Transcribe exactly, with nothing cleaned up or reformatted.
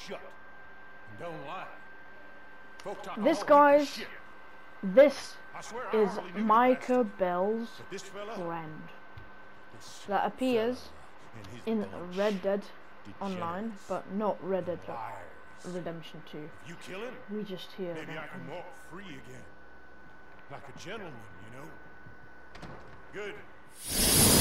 shut. And don't lie. Folk talk a This, whole guys, heap of shit. this I swear I is hardly knew the Micah bastard. Bell's But this fella, friend this that appears fella and his in bunch Red Dead degenerates Online, but not Red Dead liars. Redemption two. If you kill him, We just hear maybe about I can him. walk free again. Like a gentleman, you know? Good.